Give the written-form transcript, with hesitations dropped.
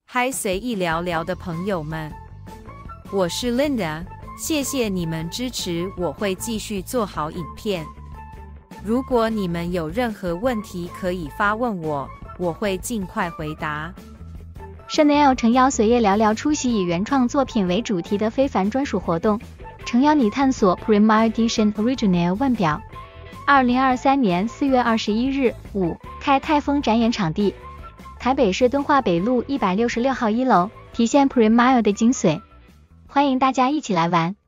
嗨，随意聊聊的朋友们，我是 Linda， 谢谢你们支持，我会继续做好影片。如果你们有任何问题可以发问我，我会尽快回答。 Chanel 诚邀随意聊聊出席以原创作品为主题的非凡专属活动，诚邀你探索 Premier Edition Original 腕表。2023年4月21日5开泰丰展演场地，台北市敦化北路166号1楼，体现 Premier 的精髓。欢迎大家一起来玩。